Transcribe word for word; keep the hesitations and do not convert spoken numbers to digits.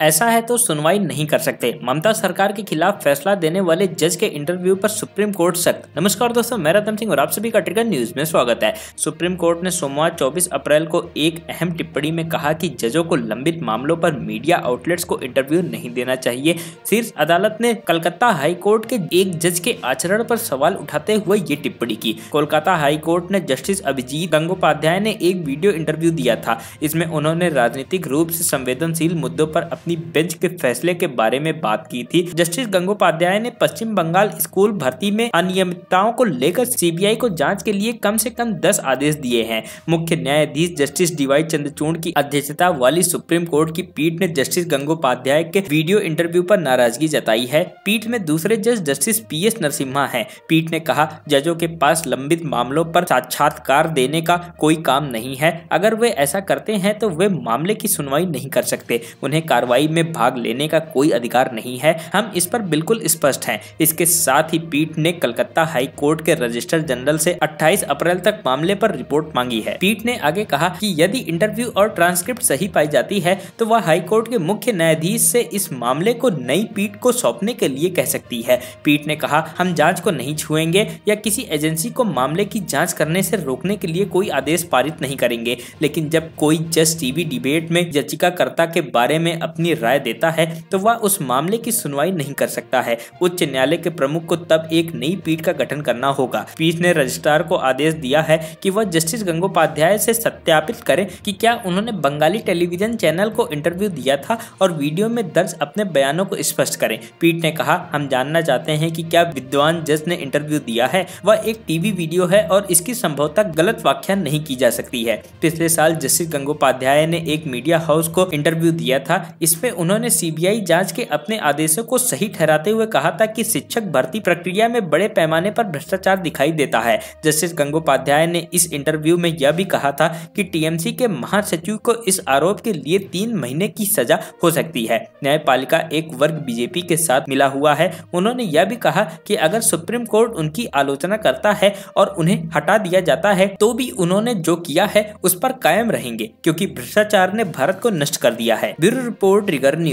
ऐसा है तो सुनवाई नहीं कर सकते। ममता सरकार के खिलाफ फैसला देने वाले जज के इंटरव्यू पर सुप्रीम कोर्ट सख्त। नमस्कार दोस्तों, मैं रतन सिंह और आप सभी का ट्रिगर न्यूज में स्वागत है। सुप्रीम कोर्ट ने सोमवार चौबीस अप्रैल को एक अहम टिप्पणी में कहा कि जजों को लंबित मामलों पर मीडिया आउटलेट्स को इंटरव्यू नहीं देना चाहिए। शीर्ष अदालत ने कलकत्ता हाई कोर्ट के एक जज के आचरण पर सवाल उठाते हुए ये टिप्पणी की। कोलकाता हाई कोर्ट ने जस्टिस अभिजीत गंगोपाध्याय ने एक वीडियो इंटरव्यू दिया था। इसमें उन्होंने राजनीतिक रूप से संवेदनशील मुद्दों पर अपनी बेंच के फैसले के बारे में बात की थी। जस्टिस गंगोपाध्याय ने पश्चिम बंगाल स्कूल भर्ती में अनियमितताओं को लेकर सीबीआई को जांच के लिए कम से कम दस आदेश दिए हैं। मुख्य न्यायाधीश जस्टिस डीवाई चंद्रचूड़ की अध्यक्षता वाली सुप्रीम कोर्ट की पीठ ने जस्टिस गंगोपाध्याय के वीडियो इंटरव्यू पर नाराजगी जताई है। पीठ में दूसरे जज जस्टिस पी एस नरसिम्हा हैं। पीठ ने कहा, जजों के पास लंबित मामलों पर साक्षात्कार देने का कोई काम नहीं है। अगर वे ऐसा करते हैं तो वे मामले की सुनवाई नहीं कर सकते। उन्हें कार्रवाई में भाग लेने का कोई अधिकार नहीं है। हम इस पर बिल्कुल स्पष्ट हैं। इसके साथ ही पीठ ने कलकत्ता हाई कोर्ट के रजिस्ट्रार जनरल से अट्ठाईस अप्रैल तक मामले पर रिपोर्ट मांगी है। पीठ ने आगे कहा कि यदि इंटरव्यू और ट्रांसक्रिप्ट सही पाई जाती है तो वह हाई कोर्ट के मुख्य न्यायाधीश से इस मामले को नई पीठ को सौंपने के लिए कह सकती है। पीठ ने कहा, हम जांच को नहीं छुएंगे या किसी एजेंसी को मामले की जांच करने से रोकने के लिए कोई आदेश पारित नहीं करेंगे, लेकिन जब कोई जज टीवी डिबेट में याचिकाकर्ता के बारे में अपनी राय देता है तो वह उस मामले की सुनवाई नहीं कर सकता है। उच्च न्यायालय के प्रमुख को तब एक नई पीठ का गठन करना होगा। पीठ ने रजिस्ट्रार को आदेश दिया है कि वह जस्टिस गंगोपाध्याय से सत्यापित करें कि क्या उन्होंने बंगाली टेलीविजन चैनल को इंटरव्यू दिया था और वीडियो में दर्ज अपने बयानों को स्पष्ट करें। पीठ ने कहा, हम जानना चाहते हैं कि क्या विद्वान जज ने इंटरव्यू दिया है। वह एक टीवी वीडियो है और इसकी संभवतः गलत व्याख्या नहीं की जा सकती है। पिछले साल जस्टिस गंगोपाध्याय ने एक मीडिया हाउस को इंटरव्यू दिया था। इसमें उन्होंने सीबीआई जांच के अपने आदेशों को सही ठहराते हुए कहा था कि शिक्षक भर्ती प्रक्रिया में बड़े पैमाने पर भ्रष्टाचार दिखाई देता है। जस्टिस गंगोपाध्याय ने इस इंटरव्यू में यह भी कहा था कि टीएमसी के महासचिव को इस आरोप के लिए तीन महीने की सजा हो सकती है। न्यायपालिका एक वर्ग बीजेपी के साथ मिला हुआ है। उन्होंने यह भी कहा कि अगर सुप्रीम कोर्ट उनकी आलोचना करता है और उन्हें हटा दिया जाता है तो भी उन्होंने जो किया है उस पर कायम रहेंगे, क्योंकि भ्रष्टाचार ने भारत को नष्ट कर दिया है। Bureau report, trigger news.